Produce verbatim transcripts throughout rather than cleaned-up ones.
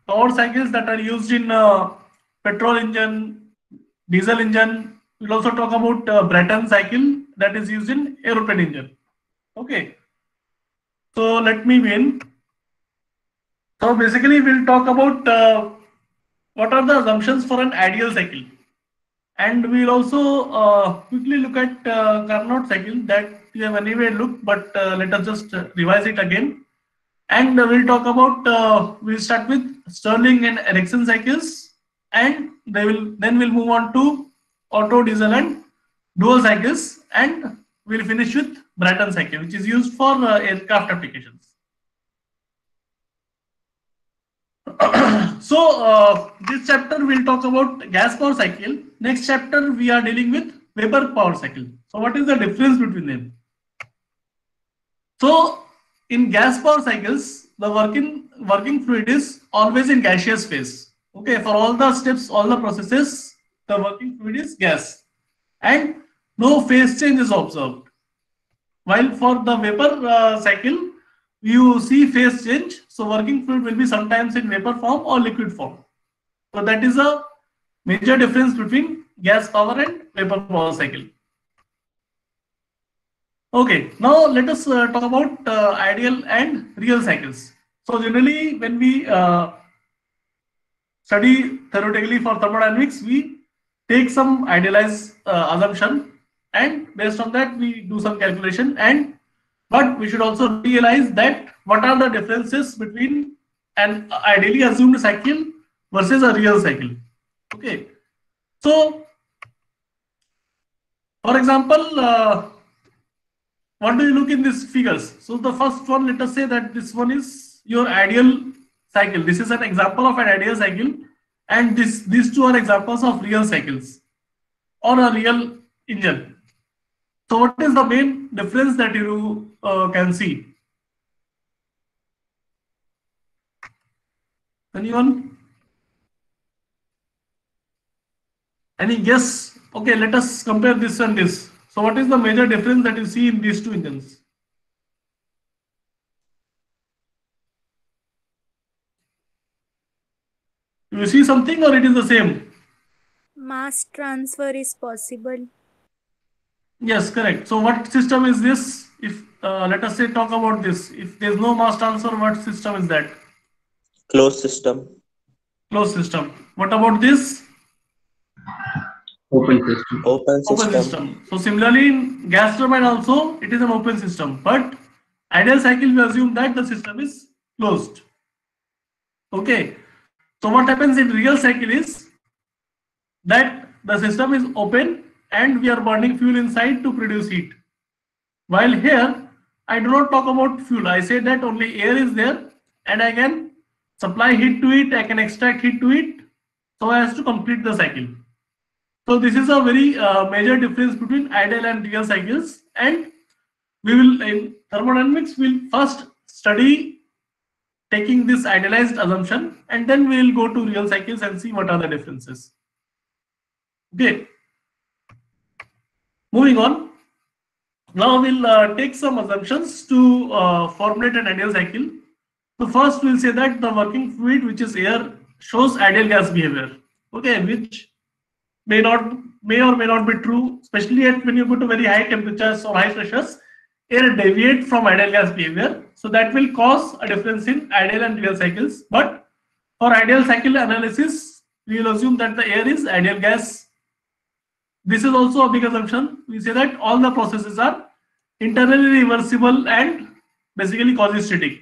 power cycles that are used in uh, petrol engine, diesel engine. We'll also talk about uh, Brayton cycle that is used in aeroplane engine. Okay. So let me begin. So basically, we'll talk about uh, what are the assumptions for an ideal cycle, and we'll also uh, quickly look at uh, Carnot cycle that we have anyway looked, but uh, let us just uh, revise it again. And uh, we'll talk about uh, we'll start with Stirling and Ericsson cycles, and they will then we'll move on to Otto, diesel, and dual cycles, and we'll finish with Brayton cycle, which is used for uh, aircraft applications. So uh, this chapter we'll talk about gas power cycle. Next chapter we are dealing with Weber power cycle. So what is the difference between them? So in gas power cycles, the working working fluid is always in gaseous phase. Okay, for all the steps, all the processes, the working fluid is gas, and no phase change is observed. While for the vapor uh, cycle, you see phase change. So working fluid will be sometimes in vapor form or liquid form. So that is a major difference between gas power and vapor power cycle. Okay, now let us uh, talk about uh, ideal and real cycles. So generally, when we uh, study theoretically for thermodynamics, we take some idealized uh, assumption, and based on that we do some calculation. And but we should also realize that what are the differences between an ideally assumed cycle versus a real cycle. Okay, so for example, uh, what do you look in these figures? So the first one, let us say that this one is your ideal cycle. This is an example of an ideal cycle, and this these two are examples of real cycles or a real engine. So what is the main difference that you uh, can see? Anyone? Any guess? Okay, let us compare this and this. So what is the major difference that you see in these two engines? Do you see something or it is the same? Mass transfer is possible. Yes, correct. So what system is this? If uh, let us say talk about this. If there is no mass transfer, what system is that? Closed system. Closed system. What about this? Open system. Open system. Open system. So similarly in gas turbine also it is an open system, but ideal cycle we assume that the system is closed. Okay. So what happens in real cycle is that the system is open and we are burning fuel inside to produce heat. While here I do not talk about fuel. I say that only air is there and I can supply heat to it, I can extract heat to it so as to complete the cycle. So this is a very uh, major difference between ideal and real cycles, and we will in thermodynamics will first study taking this idealized assumption, and then we will go to real cycles and see what are the differences. Okay, moving on. Now we'll uh, take some assumptions to uh, formulate an ideal cycle. So first we'll say that the working fluid, which is air, shows ideal gas behavior. Okay, which may not may or may not be true, especially at when you go to very high temperatures or high pressures, air deviate from ideal gas behavior. So that will cause a difference in ideal and real cycles. But for ideal cycle analysis, we will assume that the air is ideal gas. This is also a big assumption. We say that all the processes are internally reversible and basically causastatic.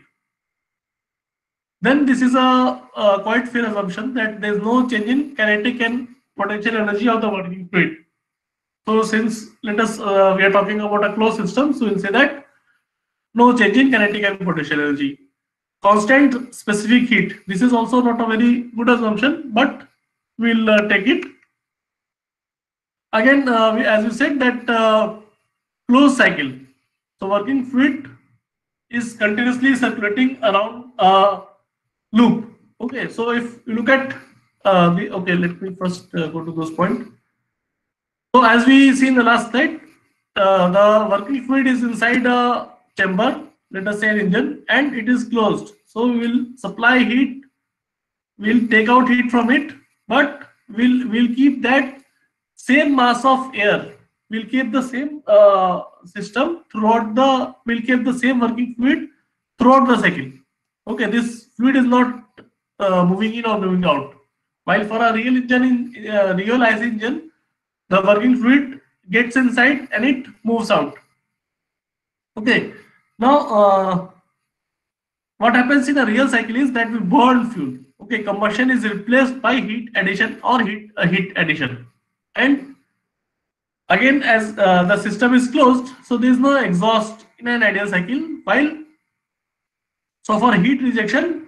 Then this is a, a quite fair assumption that there is no change in kinetic and potential energy of the working fluid. So since let us uh, we are talking about a closed system, so we'll say that no change in kinetic and potential energy. Constant specific heat. This is also not a very good assumption, but we'll uh, take it. Again, uh, we, as we said that uh, closed cycle. So working fluid is continuously circulating around a loop. Okay, so if you look at uh, the okay, let me first uh, go to those points. So as we see in the last slide, uh, the working fluid is inside a chamber, let us say an engine, and it is closed. So we will supply heat we'll take out heat from it, but we'll we'll keep that same mass of air. We'll keep the same uh, system throughout the. We'll keep the same working fluid throughout the cycle. Okay, this fluid is not uh, moving in or moving out. While for a real engine, in uh, real I C engine, the working fluid gets inside and it moves out. Okay, now uh, what happens in a real cycle is that we burn fuel. Okay, combustion is replaced by heat addition or heat uh, heat addition, and again as uh, the system is closed, so there is no exhaust in an ideal cycle. While so for heat rejection,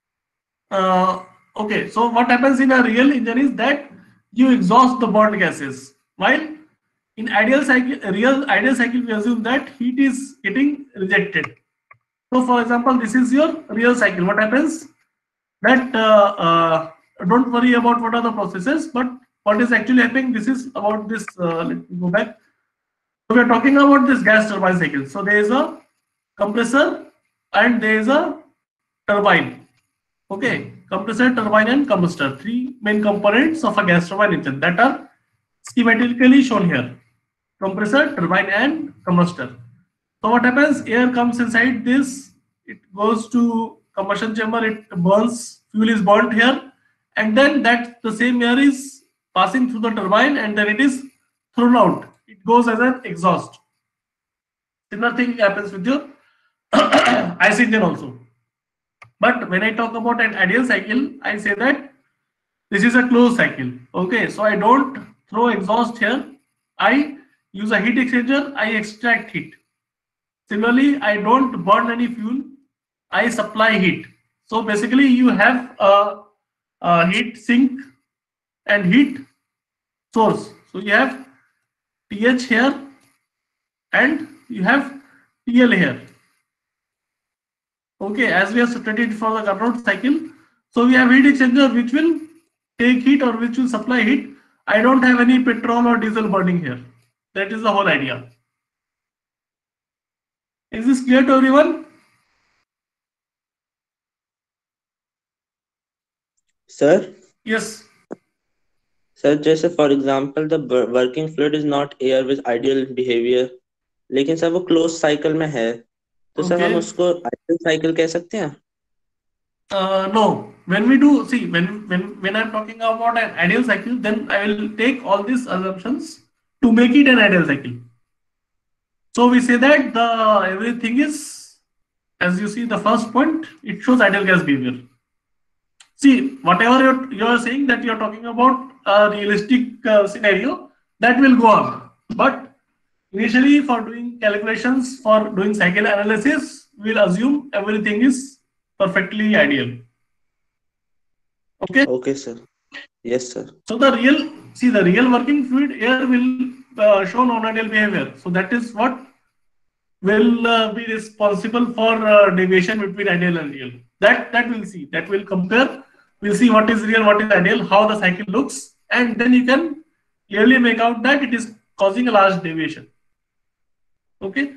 uh, okay, so what happens in a real engine is that you exhaust the burned gases, while in ideal cycle, real ideal cycle, we assume that heat is getting rejected. So for example, this is your real cycle. What happens that uh, uh, don't worry about what are the processes, but what is actually happening, this is about this, uh, let me go back. So we are talking about this gas turbine cycle. So there is a compressor and there is a turbine. Okay, compressor, turbine and combustor, three main components of a gas turbine engine that are schematically shown here. Compressor, turbine and combustor. So what happens, air comes inside this, it goes to combustion chamber, it burns, fuel is burnt here, and then that the same air is passing through the turbine and then it is thrown out. It goes as an exhaust. Similar thing happens with your I C engine also. But when I talk about an ideal cycle, I say that this is a closed cycle. Okay, so I don't throw exhaust here. I use a heat exchanger, I extract heat. Similarly, I don't burn any fuel, I supply heat. So basically you have a, a heat sink and heat source. So you have T H here and you have T L here. Okay, as we have studied for the Carnot cycle, so we have heat exchanger which will take heat or which will supply heat. I don't have any petrol or diesel burning here. That is the whole idea. Is this clear to everyone? Sir? Yes. Sir, जैसे for example, the bur- working fluid is not air with ideal behavior, लेकिन sir वो closed cycle में है, तो sir हम Okay. उसको ideal cycle कह सकते हैं? Uh, no. When we do, see, when when when I'm talking about an ideal cycle, then I will take all these assumptions to make it an ideal cycle. So we say that the everything is, as you see, the first point, it shows ideal gas behavior. See, whatever you're, you're saying that you're talking about a realistic uh, scenario, that will go on. But initially, for doing calculations, for doing cycle analysis, we'll assume everything is perfectly ideal. Okay? Okay, sir. Yes, sir. So the real, see, the real working fluid air will uh, show non-ideal behavior. So that is what will uh, be responsible for uh, deviation between ideal and real. That that we'll see. That will compare. We'll see what is real, what is ideal, how the cycle looks, and then you can clearly make out that it is causing a large deviation. Okay.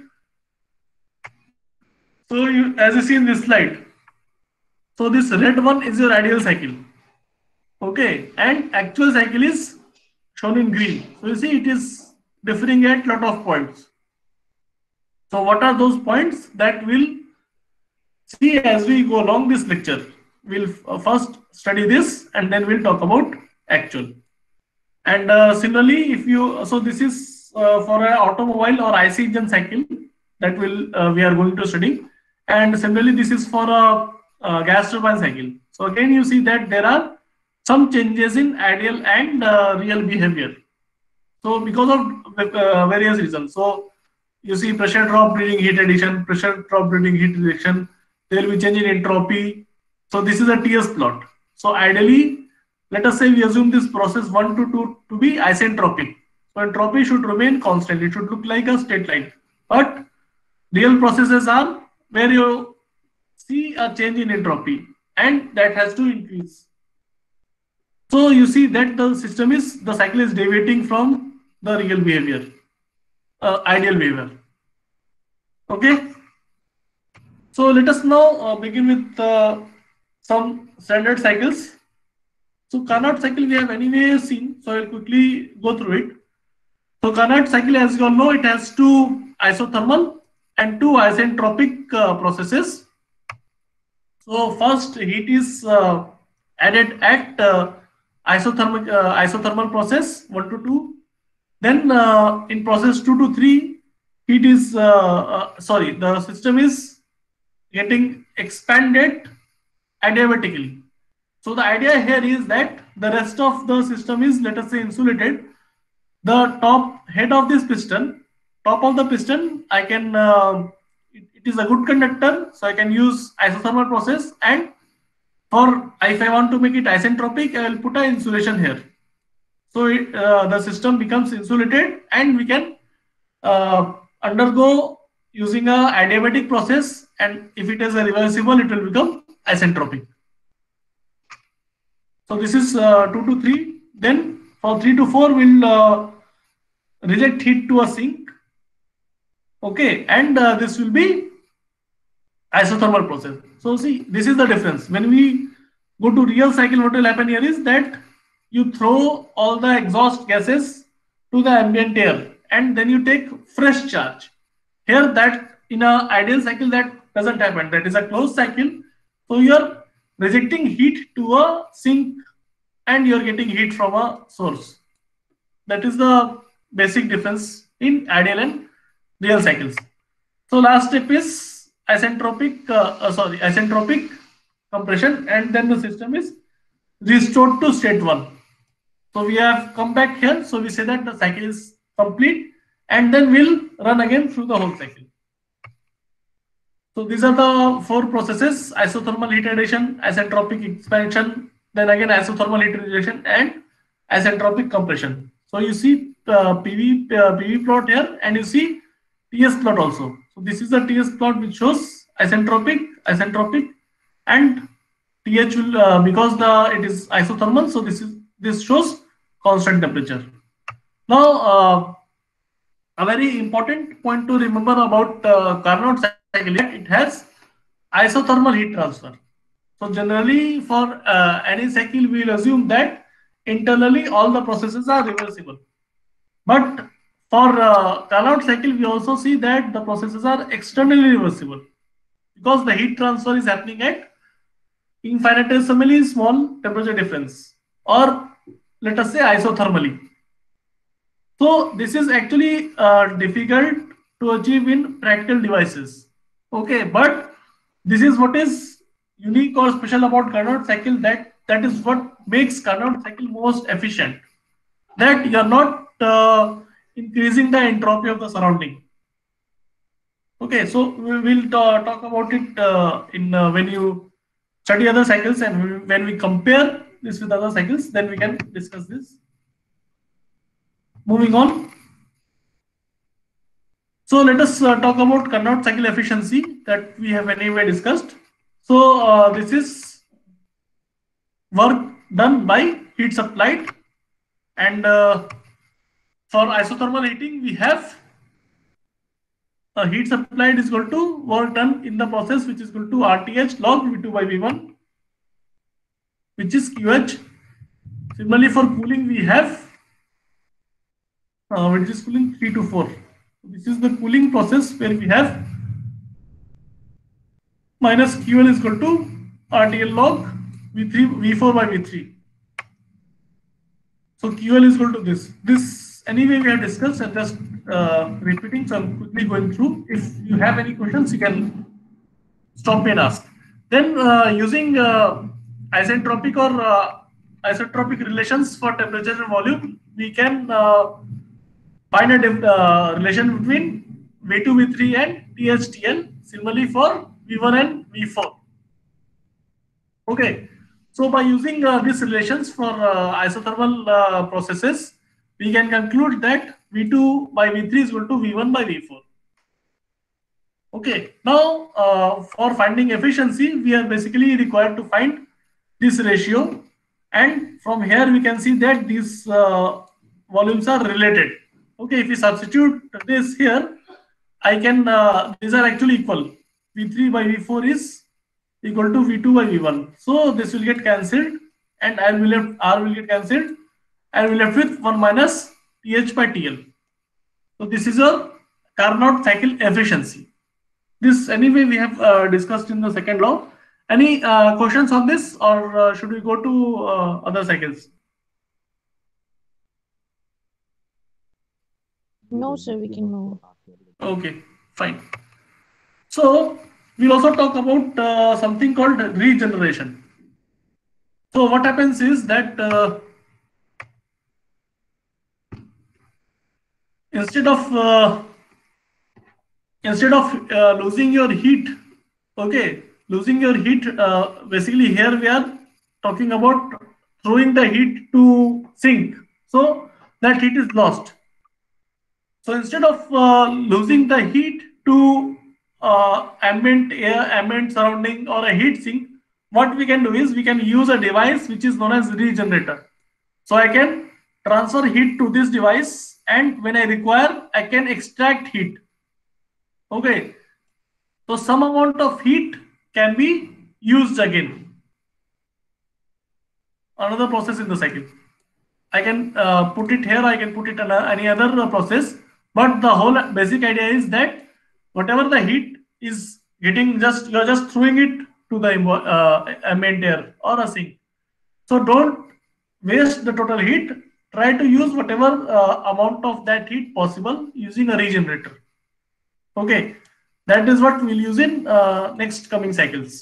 So you, as you see in this slide, so this red one is your ideal cycle. Okay, and actual cycle is shown in green. So you see it is differing at lot of points. So what are those points that we'll see as we go along this lecture? We'll first study this and then we'll talk about actual. And uh, similarly, if you, so this is uh, for an automobile or I C engine cycle that will uh, we are going to study. And similarly, this is for a, a gas turbine cycle. So again, you see that there are some changes in ideal and uh, real behavior. So because of uh, various reasons. So you see pressure drop during heat addition, pressure drop during heat rejection. There will be change in entropy. So this is a T S plot. So ideally, let us say we assume this process one to two to be isentropic. So entropy should remain constant. It should look like a straight line. But real processes are where you see a change in entropy and that has to increase. So you see that the system is, the cycle is deviating from the real behavior, uh, ideal behavior. Okay. So let us now uh, begin with uh, some standard cycles. So Carnot cycle we have anyway seen, so I'll quickly go through it. So Carnot cycle, as you all know, it has two isothermal and two isentropic uh, processes. So first heat is uh, added at uh, isothermal uh, isothermal process one to two. Then uh, in process two to three, heat is uh, uh, sorry, the system is getting expanded adiabatically. So the idea here is that the rest of the system is, let us say, insulated. The top head of this piston, top of the piston, I can uh, it, it is a good conductor, so I can use isothermal process, and for if I want to make it isentropic, I will put an insulation here. So it, uh, the system becomes insulated, and we can uh, undergo using a adiabatic process, and if it is a reversible, it will become isentropic. So this is uh, two to three. Then for three to four, we'll uh, reject heat to a sink. Okay, and uh, this will be isothermal process. So see, this is the difference. When we go to real cycle, what will happen here is that you throw all the exhaust gases to the ambient air, and then you take fresh charge. Here, that in an ideal cycle, that doesn't happen. That is a closed cycle. So you are rejecting heat to a sink, and you are getting heat from a source. That is the basic difference in ideal and real cycles. So last step is isentropic, uh, uh, sorry, isentropic compression, and then the system is restored to state one. So we have come back here. So we say that the cycle is complete, and then we'll run again through the whole cycle. So these are the four processes: isothermal heat addition, isentropic expansion, then again isothermal heat rejection, and isentropic compression. So you see uh, P V uh, P V plot here, and you see T S plot also. So this is the T S plot which shows isentropic, isentropic, and T H will uh, because the it is isothermal. So this is this shows constant temperature. Now uh, a very important point to remember about uh, Carnot cycle, it has isothermal heat transfer. So generally for uh, any cycle, we will assume that internally all the processes are reversible. But for uh, Carnot cycle, we also see that the processes are externally reversible, because the heat transfer is happening at infinitesimally small temperature difference, or let us say isothermally. So this is actually uh, difficult to achieve in practical devices. Okay, but this is what is unique or special about Carnot cycle. That that is what makes Carnot cycle most efficient. That you are not uh, increasing the entropy of the surrounding. Okay, so we will ta talk about it uh, in uh, when you study other cycles, and we, when we compare this with other cycles, then we can discuss this. Moving on. So let us uh, talk about Carnot cycle efficiency that we have anyway discussed. So uh, this is work done by heat supplied, and uh, for isothermal heating we have uh, heat supplied is equal to work done in the process, which is equal to R T H log V two by V one, which is Q H. Similarly for cooling we have uh, which is cooling three to four. This is the cooling process where we have minus Q L is equal to R T L log V three V four by V three. So Q L is equal to this. This anyway we have discussed, and just uh, repeating. So I'm quickly going through. If you have any questions, you can stop me and ask. Then uh, using uh, isentropic or uh, isotropic relations for temperature and volume, we can uh, find a uh, relation between V two, V three and T H T L. Similarly for V one and V four. Okay. So by using uh, these relations for uh, isothermal uh, processes, we can conclude that V two by V three is equal to V one by V four. Okay. Now uh, for finding efficiency, we are basically required to find this ratio, and from here we can see that these uh, volumes are related. Okay, if we substitute this here, I can, uh, these are actually equal. V three by V four is equal to V two by V one. So this will get cancelled, and R will be left, R will get cancelled, and we left with one minus Th by T L. So this is a Carnot cycle efficiency. This anyway we have uh, discussed in the second law. Any uh, questions on this, or uh, should we go to uh, other cycles? No, sir, we can move. Okay, fine. So we'll also talk about uh, something called regeneration. So what happens is that uh, instead of uh, instead of uh, losing your heat, okay, losing your heat, uh, basically here we are talking about throwing the heat to sink. So that heat is lost. So instead of uh, losing the heat to uh, ambient air, ambient surrounding, or a heat sink, what we can do is we can use a device which is known as regenerator. So I can transfer heat to this device, and when I require, I can extract heat. Okay. So some amount of heat can be used again. Another process in the cycle. I can uh, put it here, I can put it in any other process, but the whole basic idea is that whatever the heat is getting, just you're just throwing it to the uh, ambient air or a sink. So don't waste the total heat. Try to use whatever uh, amount of that heat possible using a regenerator. Okay, that is what we'll use in uh, next coming cycles.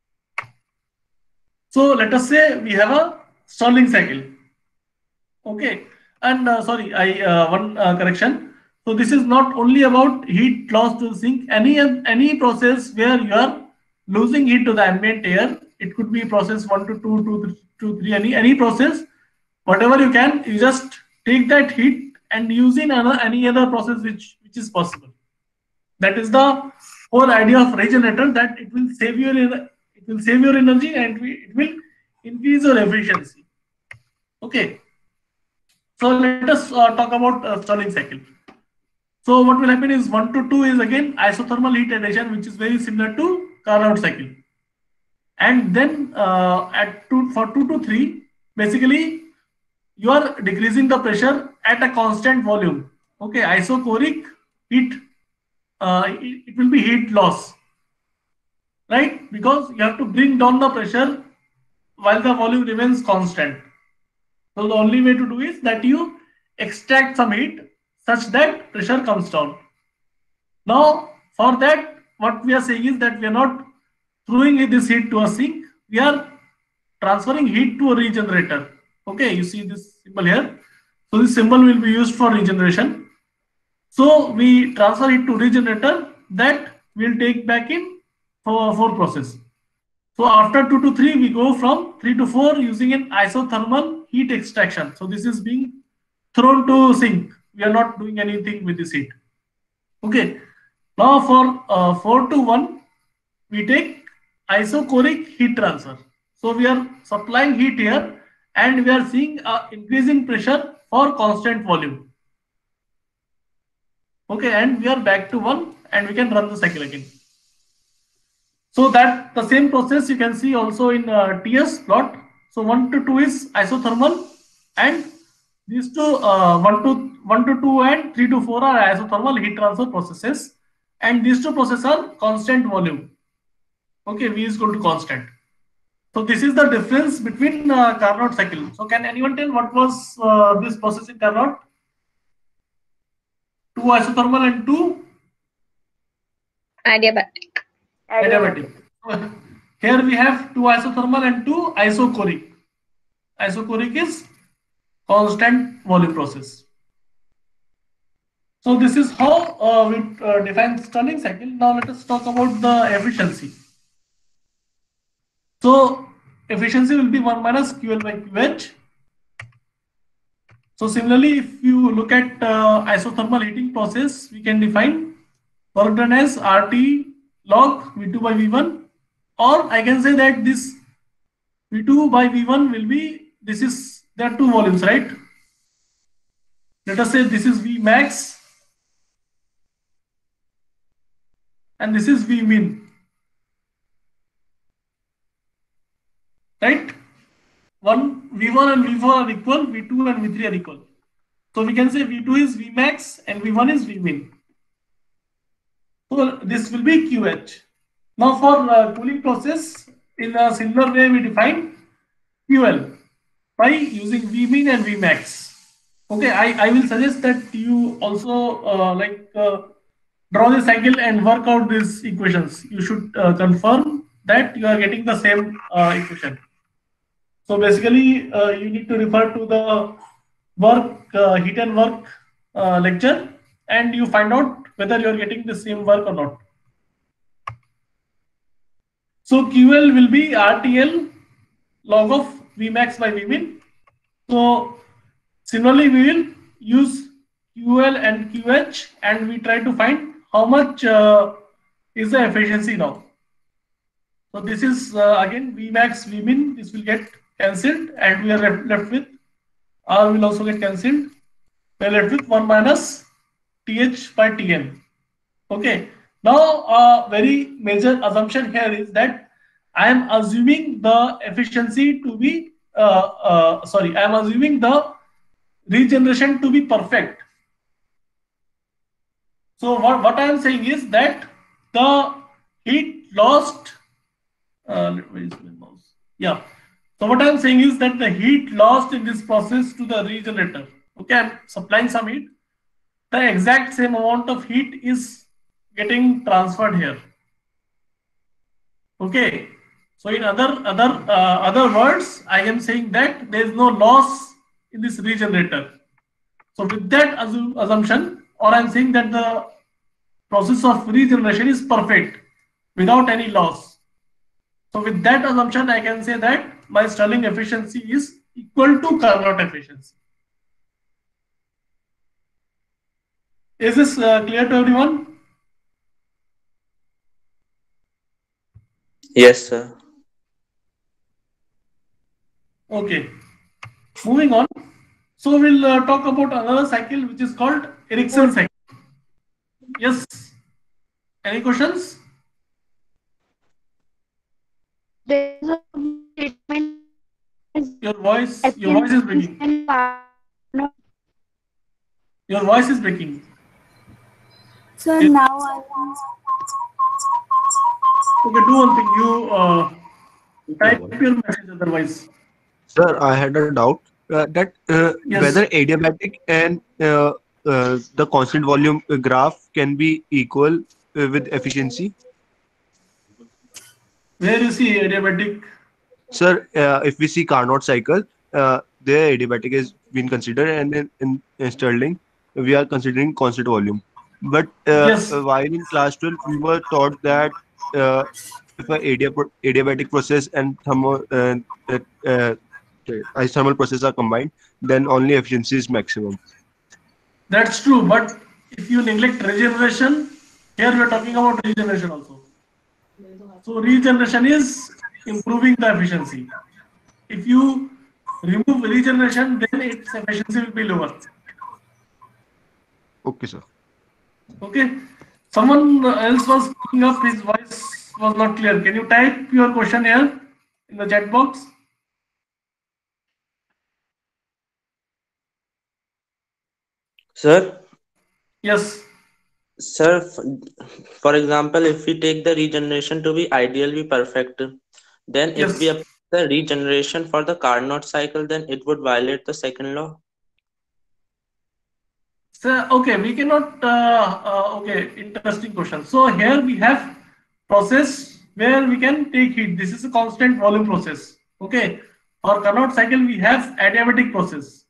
So let us say we have a Stirling cycle. Okay, and uh, sorry, I uh, one uh, correction. So this is not only about heat loss to the sink. Any any process where you are losing heat to the ambient air, it could be process one to two, two to three, any any process, whatever you can, you just take that heat and use in another, any other process which which is possible. That is the whole idea of regenerator, that it will save your it will save your energy and it will increase your efficiency. Okay. So let us uh, talk about uh, Stirling cycle. So what will happen is one to two is again isothermal heat addition, which is very similar to Carnot cycle. And then uh, at two, for two to three, basically you are decreasing the pressure at a constant volume. Okay, isochoric heat, uh, it, it will be heat loss, right? Because you have to bring down the pressure while the volume remains constant. So the only way to do is that you extract some heat such that pressure comes down. Now for that, what we are saying is that we are not throwing this heat to a sink, we are transferring heat to a regenerator. Okay, you see this symbol here. So this symbol will be used for regeneration. So we transfer it to regenerator, that will take back in for four process. So after two to three, we go from three to four using an isothermal heat extraction. So this is being thrown to sink. We are not doing anything with this heat. Okay. Now for uh, four to one, we take isochoric heat transfer. So we are supplying heat here and we are seeing uh, increasing pressure for constant volume. Okay, and we are back to one and we can run the cycle again. So that the same process you can see also in uh, T S plot. So one to two is isothermal, and these two uh, one to one to two and three to four are isothermal heat transfer processes, and these two processes are constant volume. Okay, V is equal to constant. So this is the difference between uh, Carnot cycle. So can anyone tell what was uh, this process in Carnot? Two isothermal and two Adiabatic. adiabatic. Here we have two isothermal and two isochoric. Isochoric is constant volume process. So this is how uh, we uh, define Stirling cycle. Now let us talk about the efficiency. So efficiency will be one minus Q L by Q H. So similarly, if you look at uh, isothermal heating process, we can define work done as R T log V two by V one, or I can say that this V two by V one will be, this is, there are two volumes, right? Let us say this is V max and this is V min, right? one V one and V four are equal, V two and V three are equal. So we can say V two is Vmax and V one is Vmin. So this will be Q H. Now for uh, cooling process, in a similar way we define Q L by using Vmin and Vmax. Okay, I, I will suggest that you also uh, like uh, draw the cycle and work out these equations. You should uh, confirm that you are getting the same uh, equation. So basically, uh, you need to refer to the work, uh, heat and work uh, lecture, and you find out whether you are getting the same work or not. So Q L will be R T L log of Vmax by Vmin. So similarly, we will use Q L and Q H, and we try to find how much uh, is the efficiency now. So this is uh, again Vmax, Vmin. This will get cancelled, and we are left with R will also get cancelled. We are left with one minus Th by Tn. Okay. Now, a very major assumption here is that I am assuming the efficiency to be uh, uh, sorry. I am assuming the regeneration to be perfect. So what, what I am saying is that the heat lost, uh, where is my mouse? Yeah. So what I am saying is that the heat lost in this process to the regenerator, okay, I am supplying some heat. The exact same amount of heat is getting transferred here. Okay. So in other other uh, other words, I am saying that there is no loss in this regenerator. So with that assumption, or I'm saying that the process of regeneration is perfect without any loss. So with that assumption, I can say that my Stirling efficiency is equal to Carnot efficiency. Is this uh, clear to everyone? Yes, sir. Okay. Moving on. So we'll uh, talk about another cycle which is called Ericsson cycle. Yes. Any questions? There's a statement. Your voice, your voice is breaking. Your voice is breaking. So Yes. now I want. Okay, do one thing. You uh, type your message otherwise. Sir, I had a doubt uh, that uh, Yes. whether adiabatic and uh, uh, the constant volume graph can be equal uh, with efficiency. Where you see adiabatic? Sir, uh, if we see Carnot cycle, uh, there adiabatic has been considered, and in, in, in Stirling, we are considering constant volume. But uh, Yes. uh, while in class twelve, we were taught that uh, if a adiab- adiabatic process and thermo, uh, uh, uh, isothermal process are combined, then only efficiency is maximum. That's true, but if you neglect regeneration, here we are talking about regeneration also. So regeneration is improving the efficiency. If you remove regeneration, then its efficiency will be lower. Okay, sir. Okay. Someone else was picking up, his voice was not clear. Can you type your question here in the chat box? Sir, Yes. sir, f- for example, if we take the regeneration to be ideally perfect, then if we Yes. apply the regeneration for the Carnot cycle, then it would violate the second law. So, okay, we cannot, uh, uh, okay, interesting question. So here we have process where we can take heat. This is a constant volume process. Okay. For Carnot cycle, we have adiabatic process.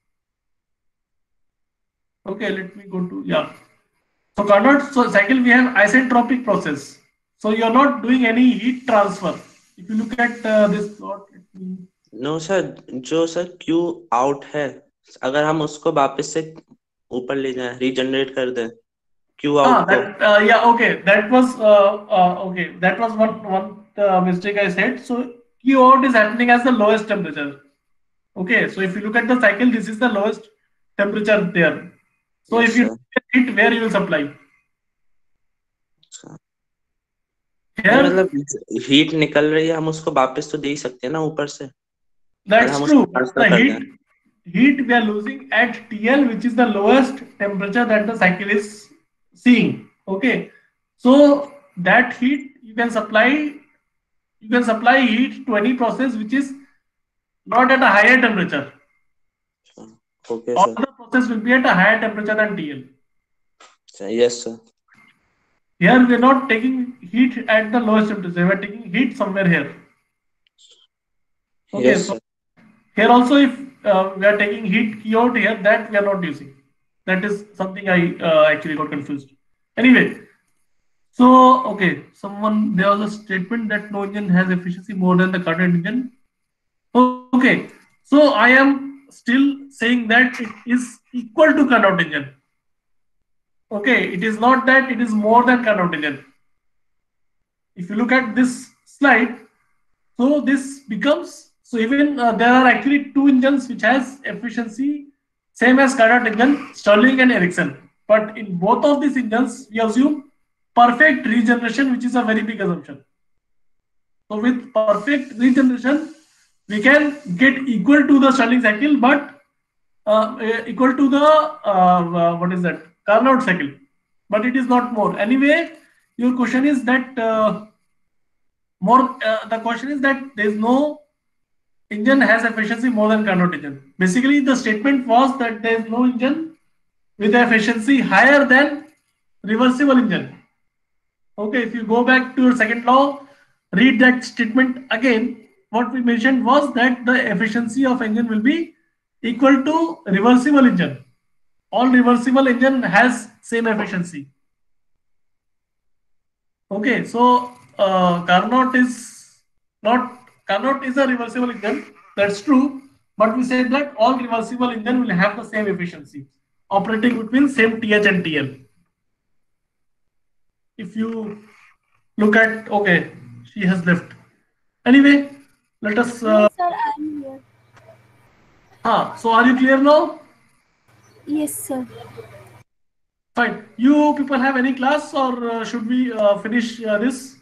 Okay, let me go to, yeah. So Carnot so cycle, we have isentropic process. So you're not doing any heat transfer. If you look at uh, this plot, let me... no sir, जो sir Q out है, अगर हम उसको वापस से ऊपर ले जाएं, रीजनरेट कर दें Q Ah, आउट को, that, uh, yeah, okay. That was uh, uh, okay. That was one one uh, mistake I said. So Q out is happening as the lowest temperature. Okay, so if you look at the cycle, this is the lowest temperature there. So Yes, if you sir. get heat, where you will supply? अच्छा। नहीं, Here, मतलब heat निकल रही है, हम उसको वापस तो दे ही सकते हैं ना ऊपर से। That's हम true. उसको transfer The कर heat, दें. heat we are losing at T L, which is the lowest temperature that the cycle is seeing. Okay, so that heat you can supply, you can supply heat to any process which is not at a higher temperature. Okay, All sir. the process will be at a higher temperature than T L. So, yes, sir. Here we are not taking heat at the lowest temperature. We are taking heat somewhere here. Okay, Yes, so sir. here also, if uh, we are taking heat Q out here, that we are not using. That is something I uh, actually got confused. Anyway, so okay, someone there was a statement that no engine has efficiency more than the Carnot engine. Okay, so I am still saying that it is equal to Carnot engine. Okay, it is not that it is more than Carnot engine. If you look at this slide, so this becomes, so even uh, there are actually two engines which has efficiency same as Carnot engine, Stirling and Ericsson. But in both of these engines, we assume perfect regeneration, which is a very big assumption. So with perfect regeneration, we can get equal to the Stirling cycle, but uh, equal to the uh, what is that Carnot cycle, but it is not more. Anyway, your question is that uh, more. Uh, the question is that there is no engine has efficiency more than Carnot engine. Basically, the statement was that there is no engine with efficiency higher than reversible engine. Okay, if you go back to your second law, read that statement again. What we mentioned was that the efficiency of engine will be equal to reversible engine. All reversible engine has same efficiency. Okay, so uh, Carnot is not Carnot is a reversible engine. That's true, but we said that all reversible engine will have the same efficiency, operating between same T H and T L. If you look at, okay, she has left. Anyway, let us. Uh, Yes, sir, I am here. ah, so are you clear now? Yes, sir. Fine. You people have any class, or uh, should we uh, finish uh, this?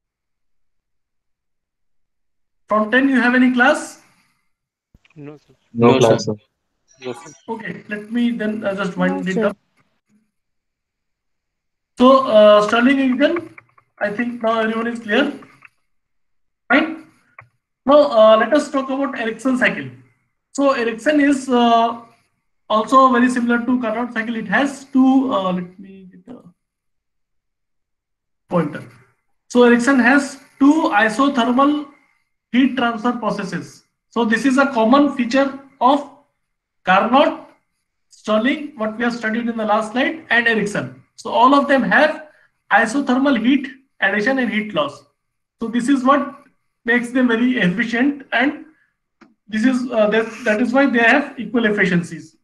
From ten, you have any class? No, sir. No, No, class, sir. sir. Okay, let me then uh, just No, wind it sir. up. So, uh, Stirling engine, I think now everyone is clear. Fine. Now, uh, let us talk about Ericsson cycle. So, Ericsson is uh, also very similar to Carnot cycle. It has two, uh, let me get a pointer. So, Ericsson has two isothermal heat transfer processes. So, this is a common feature of Carnot, Stirling, what we have studied in the last slide, and Ericsson. So all of them have isothermal heat addition and heat loss. So this is what makes them very efficient, and this is uh, that, that is why they have equal efficiencies.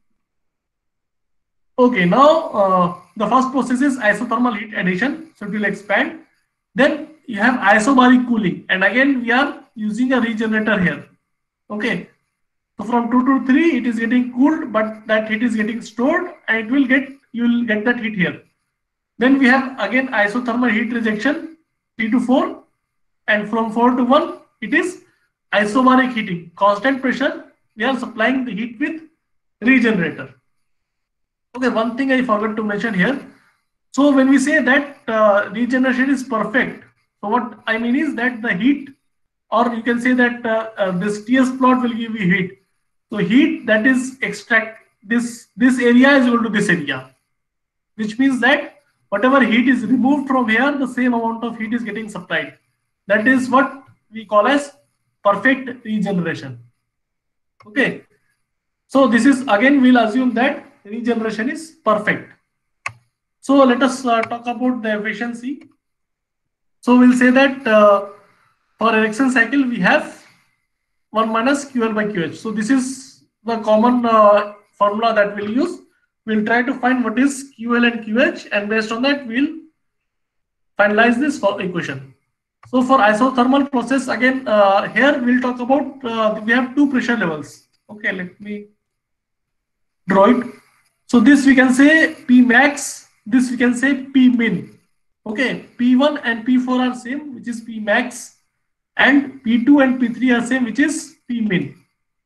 Okay, now uh, the first process is isothermal heat addition. So it will expand. Then you have isobaric cooling, and again we are using a regenerator here. Okay. So from two to three, it is getting cooled, but that heat is getting stored, and it will get, you will get that heat here. Then we have again isothermal heat rejection, three to four, and from four to one, it is isobaric heating. Constant pressure, we are supplying the heat with regenerator. Okay, one thing I forgot to mention here. So when we say that uh, regeneration is perfect, so what I mean is that the heat, or you can say that uh, uh, this T S plot will give you heat. So heat that is extract, this this area is equal to this area, which means that whatever heat is removed from here, the same amount of heat is getting supplied. That is what we call as perfect regeneration. Okay, so this is again, we'll assume that regeneration is perfect. So let us uh, talk about the efficiency. So we'll say that uh, for Ericsson cycle we have one minus Q L by Q H. So this is the common uh, formula that we'll use. We'll try to find what is Q L and Q H, and based on that we'll finalize this for equation. So for isothermal process, again uh, here we'll talk about uh, we have two pressure levels. Okay, let me draw it. So this we can say P max, this we can say P min. Okay, P one and P four are same, which is P max, and P two and P three are same, which is P min.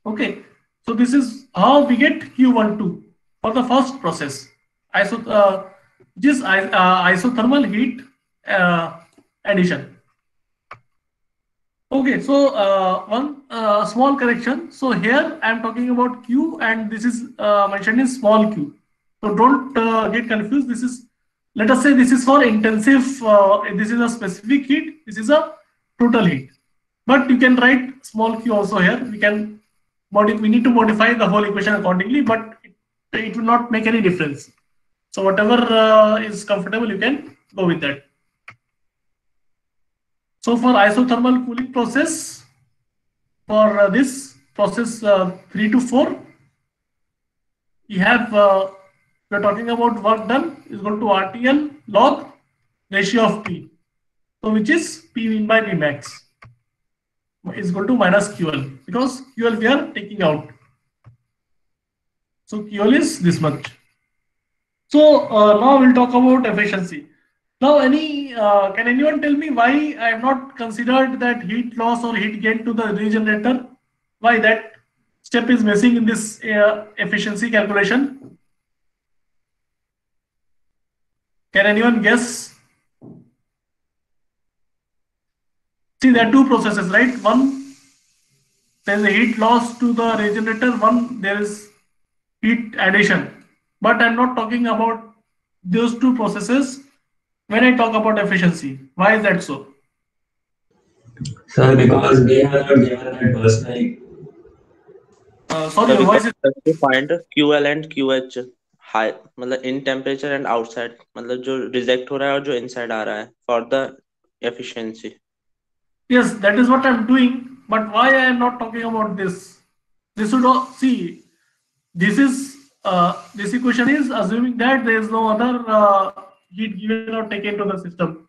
Okay, so this is how we get Q one two for the first process. Iso, uh, this uh, isothermal heat uh, addition. Okay, so uh, one uh, small correction. So here I am talking about Q, and this is uh, mentioned in small q. So don't uh, get confused. This is, let us say, this is for intensive. Uh, this is a specific heat. This is a total heat. But you can write small q also here. We can modify. We need to modify the whole equation accordingly, but it, it will not make any difference. So whatever uh, is comfortable, you can go with that. So for isothermal cooling process, for uh, this process uh, three to four, we have, uh, we are talking about work done is equal to R T L log ratio of P. So which is P min by P max is equal to minus Q L, because Q L we are taking out. So Q L is this much. So uh, now we'll talk about efficiency. Now, any uh, can anyone tell me why I have not considered that heat loss or heat gain to the regenerator? Why that step is missing in this uh, efficiency calculation? Can anyone guess? See, there are two processes, right? One, there is a heat loss to the regenerator. One, there is heat addition. But I'm not talking about those two processes when I talk about efficiency. Why is that so? Sir, because we have not given that personally. Uh, sorry, your voice is. To find Q L and Q H high, मतलब in temperature and outside, मतलब जो reject हो रहा है और जो inside आ रहा है for the efficiency. Yes, that is what I'm doing. But why I am not talking about this? This should all, see. This is uh, this equation is assuming that there is no other uh, heat given or taken to the system.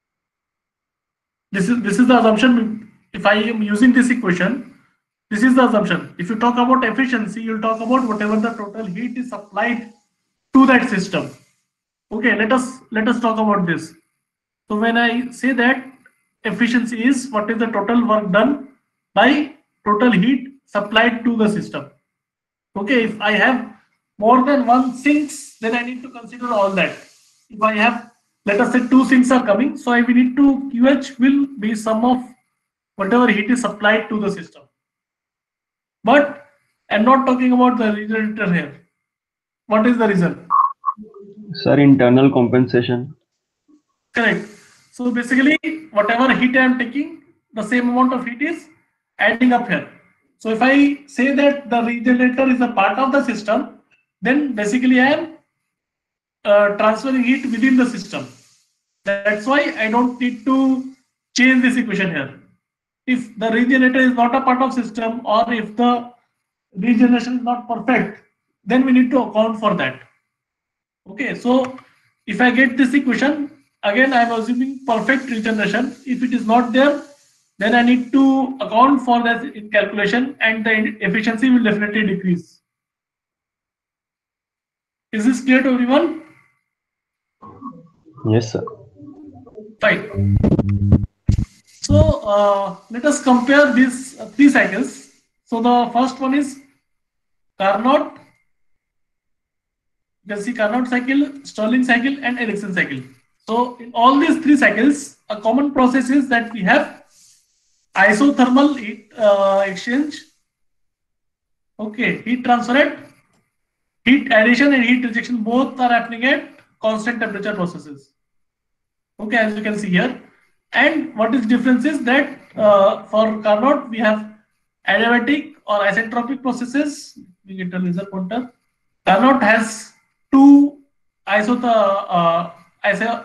This is this is the assumption. If I am using this equation, this is the assumption. If you talk about efficiency, you'll talk about whatever the total heat is applied to that system. Okay, let us let us talk about this. So when I say that efficiency is what is the total work done by total heat supplied to the system. Okay, if I have more than one sinks, then I need to consider all that. If I have, let us say, two sinks are coming, so I will need to Q H will be sum of whatever heat is supplied to the system. But I'm not talking about the regenerator here. What is the reason? Sir, internal compensation. Correct. So basically, whatever heat I am taking, the same amount of heat is adding up here. So if I say that the regenerator is a part of the system, then basically I am uh, transferring heat within the system. That's why I don't need to change this equation here. If the regenerator is not a part of system, or if the regeneration is not perfect, then we need to account for that. Okay, so if I get this equation, again I am assuming perfect regeneration. If it is not there, then I need to account for that in calculation, and the efficiency will definitely decrease. Is this clear to everyone? Yes, sir. Fine. So uh, let us compare these uh, three cycles. So the first one is Carnot. You can see Carnot cycle, Stirling cycle, and Ericsson cycle. So in all these three cycles, a common process is that we have isothermal heat uh, exchange. Okay, heat transfer at heat addition and heat rejection both are happening at constant temperature processes. Okay, as you can see here. And what is difference is that uh, for Carnot we have adiabatic or isentropic processes. We get a laser pointer. Carnot has two isother uh, iso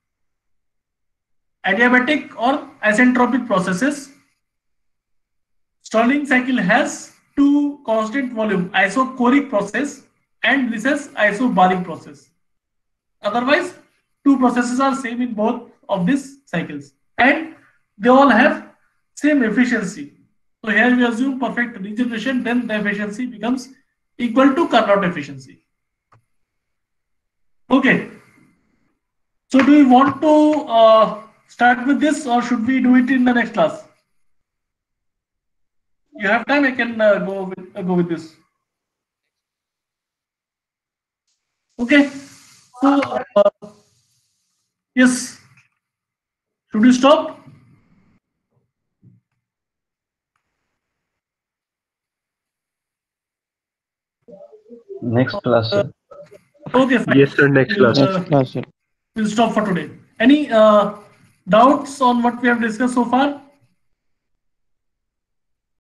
adiabatic or isentropic processes. Stirling cycle has two constant volume isochoric process, and this is isobaric process. Otherwise, two processes are same in both of these cycles, and they all have same efficiency. So here we assume perfect regeneration, then the efficiency becomes equal to Carnot efficiency. Okay. So do you want to uh, start with this, or should we do it in the next class? you have time, I can uh, go with uh, go with this. Okay. So uh, yes. Should we stop? Next class, sir. Okay, fine. Yes, sir. Next We'll, class. uh, Next class, sir. we'll stop for today. Any uh, doubts on what we have discussed so far?